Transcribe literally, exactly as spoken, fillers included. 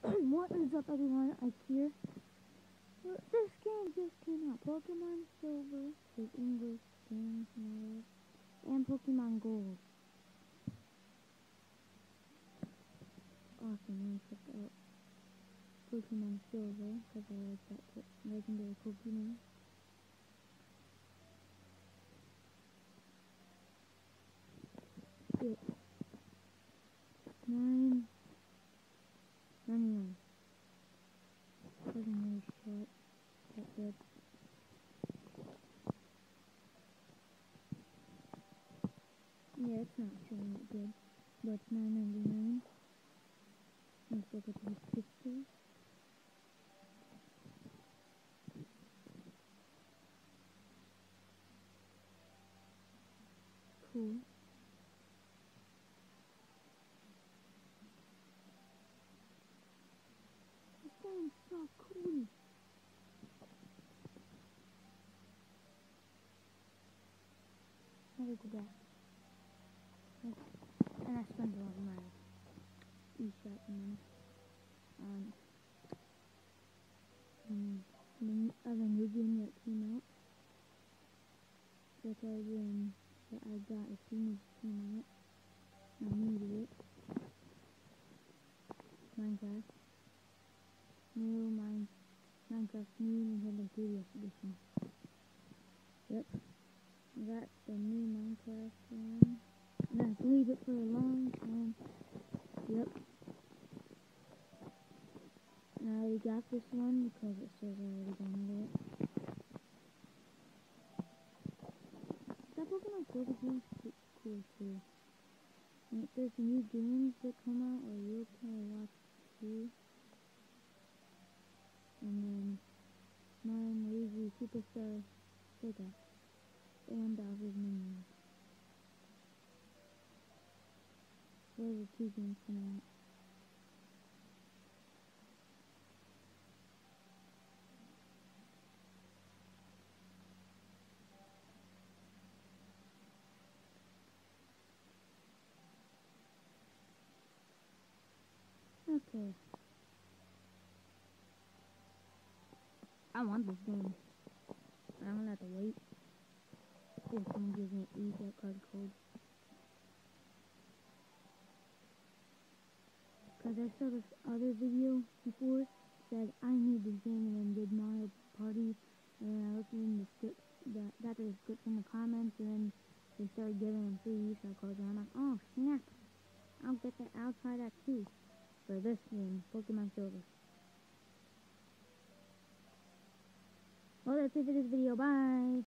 What is up, everyone? Ike here. Well, this game just came out. Pokemon Silver, the English games and all that, and Pokemon Gold. Awesome. I'm gonna check out Pokemon Silver because I like that legendary Pokemon. Six, nine, ninety-nine. Wasn't really short. That good. Yeah, it's not showing that good, but it's nine ninety-nine. Let's look at these pictures. Cool. This game's so cool. Let me go back. And I spent a lot of my eShop money on um, the other new game that came out. That I um, that I got as soon as it came out. I needed it. Minecraft. New Mine Minecraft New Nintendo three D S edition. Yep. I got the new Minecraft one. And I have to leave it for a long time. Yep. And I already got this one because it says I already downloaded it. That Pokemon Silver game's cool too. And it says the new games that come out or you can watch too. And then mine Lazy Superstar Sega and Bowser's Minions. Those are two games coming out. Okay. I want this game. I'm gonna have to wait if someone gives me an eShop card code. Cause I saw this other video before said I need this game and then did Mario Party, and then I looked in the script that got the description in the comments, and then they started giving them free eShop codes, and I'm like, oh snap, I'll get that. I'll try that too for this game, Pokemon Silver. Well, that's it for this video. Bye.